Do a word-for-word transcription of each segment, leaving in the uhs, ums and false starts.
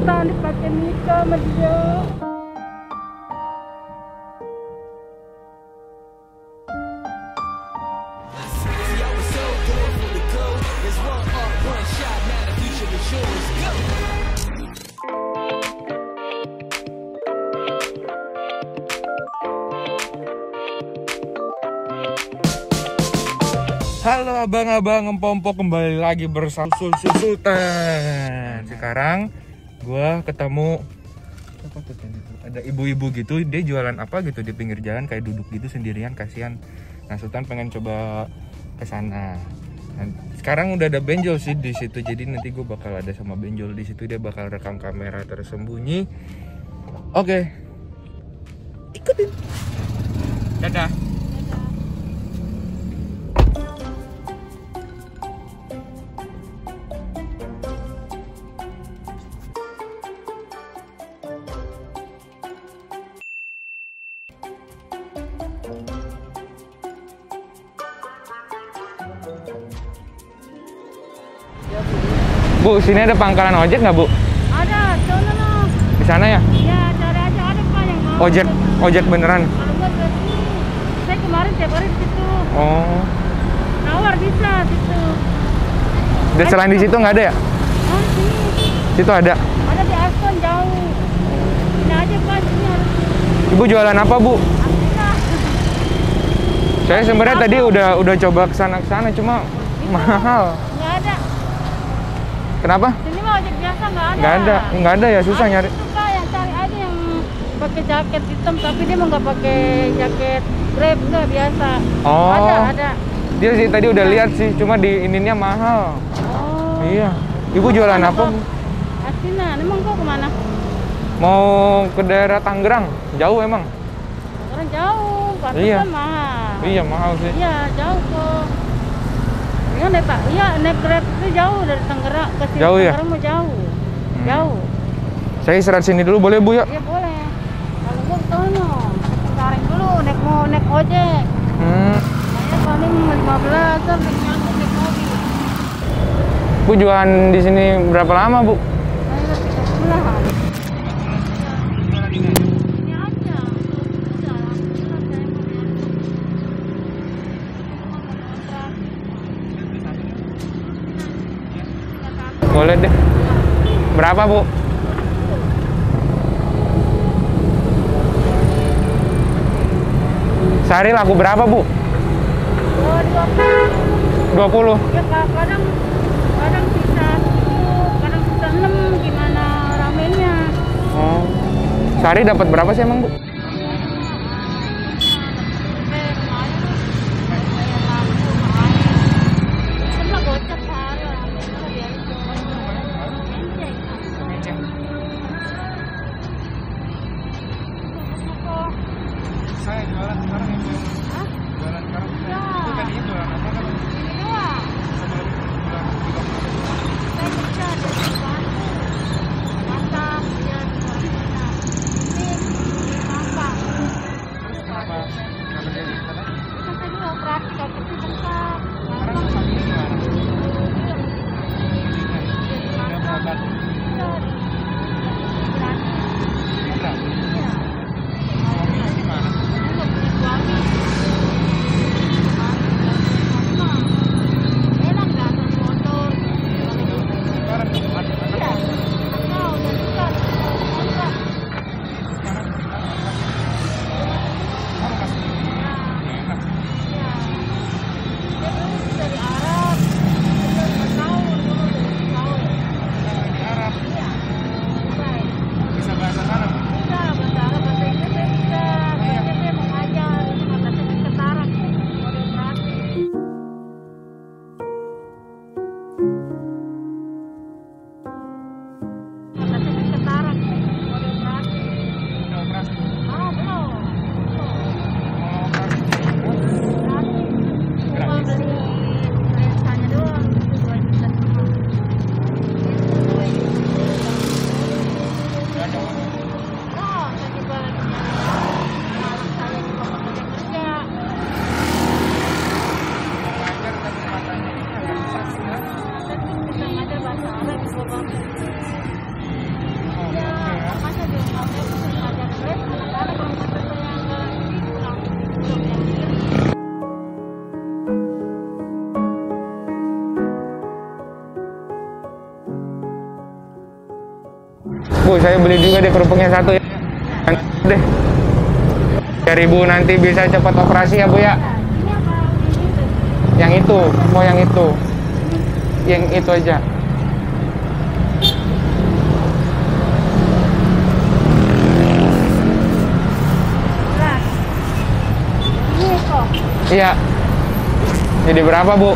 Sultan dipakai nikah sama dia. Halo abang-abang empom-empom, kembali lagi bersama Sultan. Sekarang gua ketemu apa tuh, ada ibu-ibu gitu, dia jualan apa gitu di pinggir jalan, kayak duduk gitu sendirian, kasihan. Nah, Sultan pengen coba ke sana. Nah, sekarang udah ada benjol sih di situ, jadi nanti gue bakal ada sama benjol di situ, dia bakal rekam kamera tersembunyi. Oke, ikutin. Dadah. Bu, sini ada pangkalan ojek nggak, Bu? Ada, sana no. Di sana ya? Ya, cari aja, ada Pak yang mau. Ojek, ojek beneran? Kalau nggak ke sini, saya kemarin tiap hari di situ. Oh. Nawar bisa situ. Dan selain di situ nggak ada ya? Oh, sini. Situ ada? Ada di Aston jauh. Sini aja Pak, sini harus. Ibu jualan apa, Bu? Alhamdulillah. Saya sebenarnya tadi udah udah coba kesana kesana, cuma mahal. Nggak ada. Kenapa? Sini mah ojek biasa nggak ada. Nggak ada, nggak ada ya, susah Ada nyari. itu, Pak, yang cari aja yang pakai jaket hitam, tapi dia mah nggak pakai jaket Grab, nggak biasa. Oh. Ada, ada. Dia sih tadi udah lihat sih, cuma di ininya mahal. Oh. Iya. Ibu jualan apa, Bu? Asinan, emang kau kemana? Mau ke daerah Tangerang, jauh emang? Orang jauh, pasti Iya. kan mahal. Iya, mahal sih. Iya, jauh kok. Iya, naik Pak. Iya, naik Grab itu jauh dari Tangerang ke sini. Jauh ya? Tangerang mau jauh. Hmm. Jauh. Saya istirahat sini dulu, boleh, Bu, ya? Iya, boleh. Kalau gua ke sono, tarik dulu naik mau naik ojek. Hmm. Saya paling lima belas kan naik nyangkut naik mobil. Bu jualan di sini berapa lama, Bu? Saya tiga bulan. Ini aja. Udah, alhamdulillah saya mau bayar. Boleh deh. Berapa, Bu? Sehari laku berapa, Bu? Oh, dua puluh. dua puluh. Ya, Kak, kadang kadang bisa sepuluh, kadang bisa enam, gimana ramenya. Oh. Sehari dapat berapa sih emang, Bu? Saya jualan sekarang ya, Bu. Hah? Jualan sekarang. Ya. Itu tadinya jualan apa kan? Ini doang. Sebelum jualan juga. Saya kerja di Bandung. Masak, kerja di Bandung. Ini masak. Kenapa? Kenapa jadi sana? Kan saya juga operasi kaki itu bengkak. Sekarang sakitnya gimana? Udah berobat. Berat. Suaminya gimana? Sekarang ada bisa bahasa Arab. Udah operasi. Bu, saya beli juga deh kerupuknya satu ya. Deh. Biar ibu nanti bisa cepat operasi ya Bu ya. Yang itu, mau yang itu. Yang itu aja. Iya. Jadi berapa, Bu?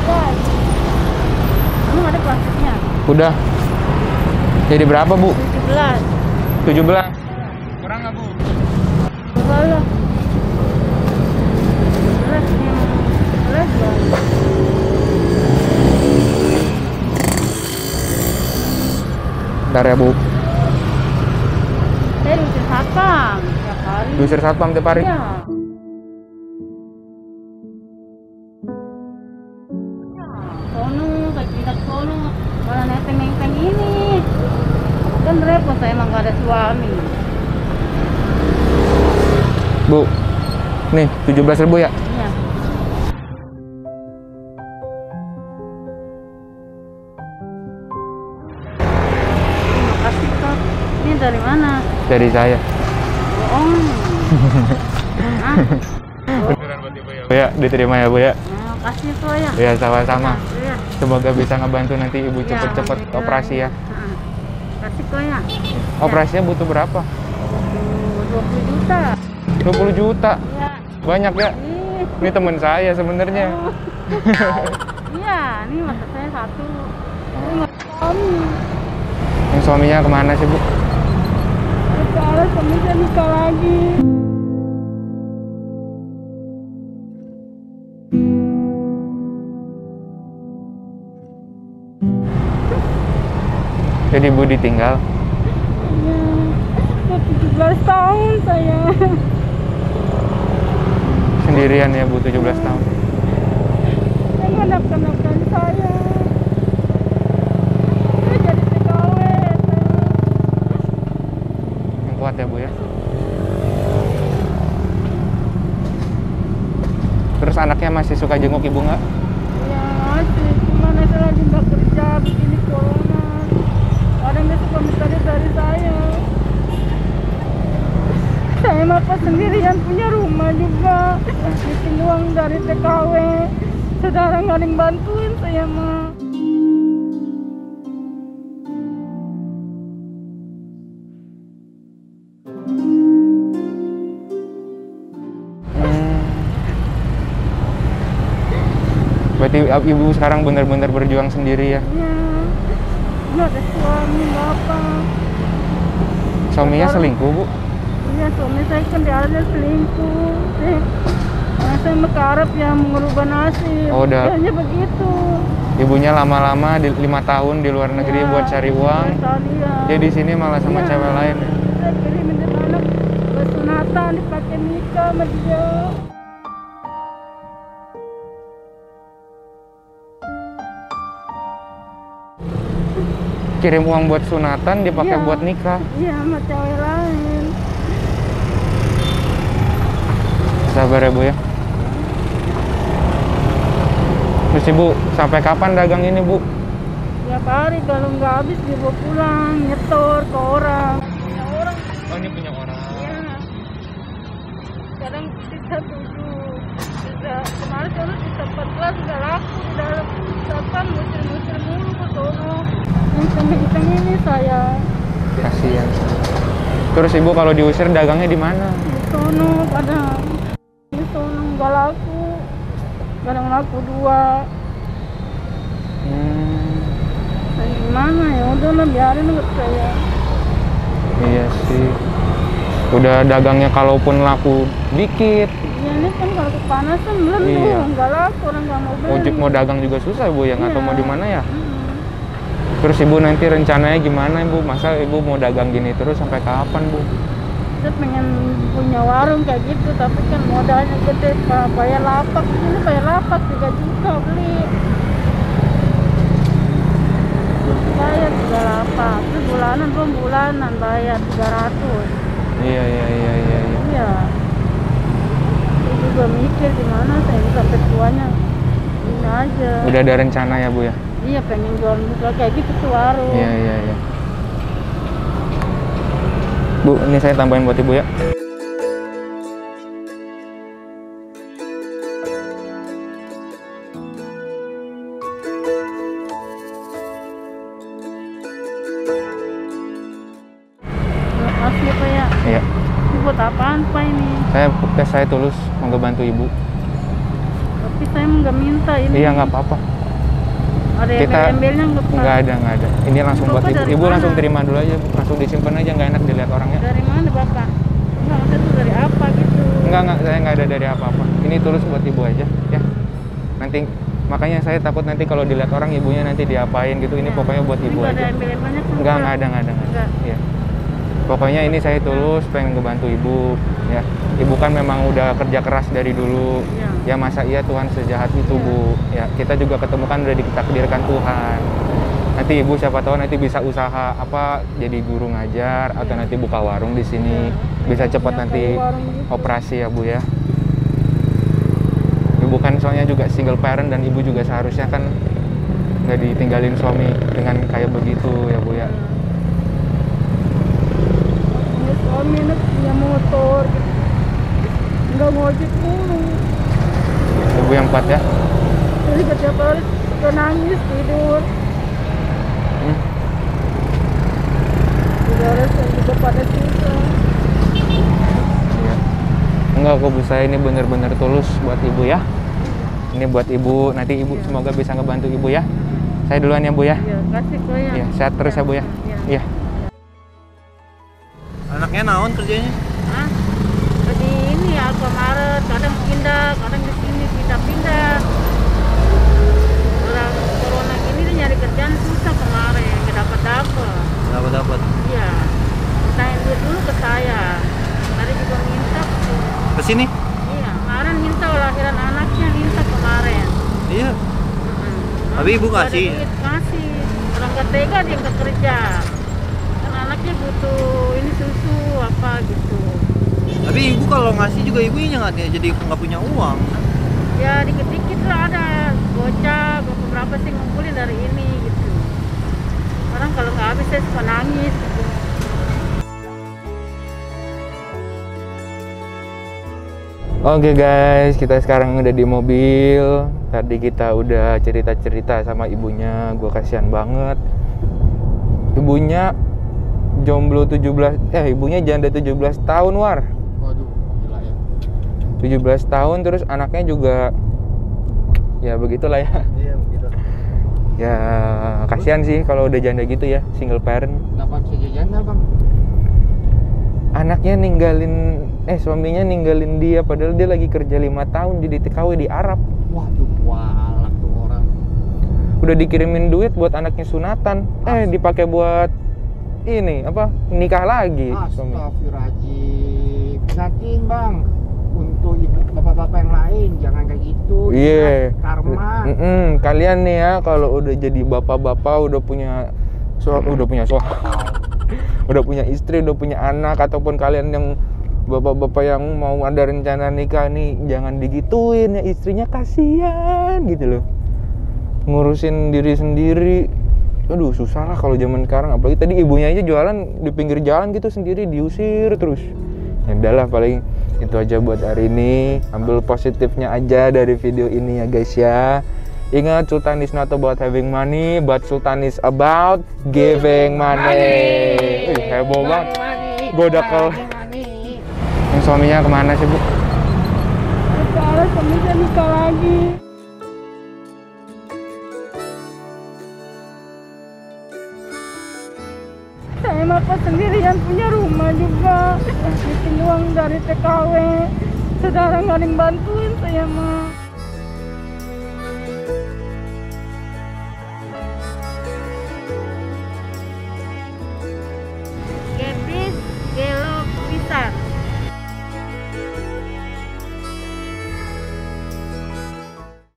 Kamu ada plastiknya? Udah. Jadi berapa, Bu? tujuh belas. tujuh belas. Kurang nggak, Bu? Berapa? tujuh belas yang belas ya. Bentar ya, Bu. Saya diusir satpam tiap hari. Diusir satpam tiap hari? Iya. Sono, kayak kita sono, malah nenteng-nenteng ini. Kan repot, saya emang gak ada suami. Bu, nih tujuh belas ribu ya? Iya. Terima kasih, Kak. Ini dari mana? Dari saya. Bohong. Hah? Bu ya, diterima ya, Bu ya? Terima kasih, Kak ya. Ya, sama-sama. Iya. Semoga bisa ngebantu nanti ibu Ya, cepet-cepet alhamdulillah. operasi ya. Heeh. Kasih, Kak ya. Operasinya butuh berapa? dua puluh juta. dua puluh juta. Iya. Banyak ya? Ih. Ini teman saya sebenarnya. Oh. Iya, ini mata saya satu. Ini nggak suami. Yang suaminya kemana sih, Bu? Sekarang suami saya nikah lagi. Jadi Bu ditinggal? Iya, udah tujuh belas tahun saya. Sendirian ya, Bu, tujuh belas tahun. Saya nggak nafkah-nafkahin saya. Saya jadi T K W. Yang kuat ya, Bu ya. Terus anaknya masih suka jenguk ibu nggak? Ya masih, cuman saya lagi nggak kerja begini corona. Kadang dia suka minta duit dari saya. Saya mah pas sendirian punya rumah juga. Bikin uang dari T K W. Saudara nggak ada yang bantuin saya mah. Hmm. Berarti ibu sekarang benar-benar berjuang sendiri ya? Iya. Nggak ada suami, bapak. Suaminya selingkuh, Bu? Iya, suami saya kan dialihnya selingkuh. Eh, nah, saya mengharap ya mengubah nasib. Oh, udah. Kayaknya begitu. Ibunya lama-lama di lima tahun di luar negeri Ya, buat cari uang. ya. Dia di sini malah sama Ya, cewek lain ya. saya kirimin anak ke sunatan dipakai nikah sama dia. Kirim uang buat sunatan dipakai Iya. buat nikah. Iya, sama cewek lain. Sabar ya, Bu ya. Terus Ibu sampai kapan dagang ini, Bu? Tiap hari kalau nggak habis dibawa pulang, nyetor ke orang. Punya orang. Oh, ini punya orang. Iya. Kadang sisa tujuh. Sisa kemarin sono sisa empat belas nggak laku di dalam. Satpam musir-musir mulu ke sono. Yang hitam ini saya Kasihan. Terus Ibu kalau diusir dagangnya di mana? di sono kadang di sono nggak laku. Kadang laku dua. Hmm, Nah, gimana ya? Udahlah biarin nggak saya. iya sih. Udah dagangnya kalaupun laku dikit, Ya ini kan kalau kepanasan belum Iya. tuh nggak laku orang nggak mau beli. ojek mau dagang juga susah, Bu ya, nggak tahu Iya. mau di mana ya. Mm. Terus Ibu nanti rencananya gimana, Ibu? Masa Ibu mau dagang gini terus sampai kapan, Bu? Saya pengen punya warung kayak gitu, tapi kan modalnya gede, Pak. Bayar lapak, ini bayar lapak tiga juta beli. Bayar tiga lapak, terus bulanan belum bulanan bayar tiga ratus. Iya, iya, iya, iya, iya. Iya. Saya juga mikir gimana saya sampai tuanya ini aja. Udah ada rencana ya, Bu ya? Iya pengen jual juga kayak gitu tuh warung. Iya, iya, iya. Bu, ini saya tambahin buat ibu ya. Asli Pak ya. Iya. Ini buat apaan Pak ini? Saya tes saya tulus mau bantu ibu. Tapi saya nggak minta ini. Iya nggak apa-apa. Ada Kita embel-embelnya nggak Pak? nggak ada nggak ada. Ini langsung buat Bapak ibu. dari Ibu mana? langsung terima dulu aja, Bu. Langsung disimpan aja, nggak enak dilihat orangnya. Dari mana Bapak? Enggak, maksudnya tuh dari apa gitu? Enggak enggak, saya nggak ada dari apa-apa. Ini tulus buat ibu aja, ya. Nanti makanya saya takut nanti kalau dilihat orang ibunya nanti diapain gitu. Ini Ya. pokoknya buat Ini ibu nggak aja. ada embel-embelnya kan? Enggak Pak? enggak ada enggak ada. Enggak. Enggak. Iya. Pokoknya ini saya tulus pengen ngebantu ibu, ya. Ibu kan memang udah kerja keras dari dulu. Iya. Ya masa iya Tuhan sejahat itu, Iya. Bu. Ya, kita juga ketemu kan udah ditakdirkan Tuhan. Nanti ibu siapa tahu nanti bisa usaha apa jadi guru ngajar atau nanti buka warung di sini. Bisa cepat Ya, nanti kayak warung gitu. operasi ya, Bu ya. Ibu kan soalnya juga single parent dan ibu juga seharusnya kan nggak ditinggalin suami dengan kayak begitu ya, Bu ya. Punya suami anak punya motor gitu. Nggak mau ojek mulu. Ibu yang kuat ya. Jadi setiap hari suka nangis tidur. Hmm. Saudara saya juga pada susah. Iya. Enggak kok Bu, saya ini bener-bener tulus buat ibu ya. Ini buat ibu, nanti ibu Iya. semoga bisa ngebantu ibu ya. Saya duluan ya Bu ya. Iya, kasih kok ya. Iya, sehat terus ya Bu ya. Iya. Iya. Anaknya naon kerjanya? Hah? Jadi ini ya kemarin kadang pindah, kadang di sini pindah-pindah. Orang corona gini dia nyari kerjaan susah kemarin, nggak dapat dapat. Dapat dapat. Iya. Mintain duit dulu ke saya. Tadi juga minta. Ke sini? Iya, kemarin minta lahiran anaknya minta kemarin. Iya. Mm-mm. Tapi ibu Nggak ada ngasih? duit, ngasih. Orang nggak tega dia nggak kerja. Kan anaknya butuh ini susu apa gitu. Tapi ibu kalau ngasih juga ibunya nggak jadi nggak punya uang. Ya dikit-dikit lah ada gocap beberapa sih ngumpulin dari ini gitu. Orang kalau nggak habis saya suka nangis gitu. Oke guys, kita sekarang udah di mobil. Tadi kita udah cerita-cerita sama ibunya, gue kasihan banget. Ibunya jomblo tujuh belas, eh ibunya janda tujuh belas tahun, War. Waduh, gila ya. tujuh belas tahun, terus anaknya juga ya begitulah ya. Iya begitu. Ya kasihan sih kalau udah janda gitu ya, single parent. Kenapa bisa janda bang? Anaknya ninggalin, eh suaminya ninggalin dia padahal dia lagi kerja lima tahun jadi T K W di Arab. Waduh, walak tuh orang. Udah dikirimin duit buat anaknya sunatan, eh dipakai buat ini apa nikah lagi suami. Astagfirullahaladzim. Natiin bang. Untuk ibu bapak-bapak yang lain jangan kayak gitu. Iya. Yeah. Karma. Mm-mm. Kalian nih ya kalau udah jadi bapak-bapak udah punya so udah punya suami, udah punya istri, udah punya anak, ataupun kalian yang bapak-bapak yang mau ada rencana nikah nih, jangan digituin ya, istrinya kasihan gitu loh, ngurusin diri sendiri. Aduh susah lah kalau zaman sekarang, apalagi tadi ibunya aja jualan di pinggir jalan gitu sendiri, diusir terus. Ya udahlah, paling itu aja buat hari ini. Ambil positifnya aja dari video ini ya guys ya. Ingat, Sultan is not about having money, but Sultan is about giving money. Wih, heboh banget. Gue udah ke... Yang suaminya kemana sih, Bu? Sekarang suaminya nikah lagi. Saya makan sendirian, punya rumah juga. Bikin uang dari T K W. Saudara nggak ada yang bantuin saya mah.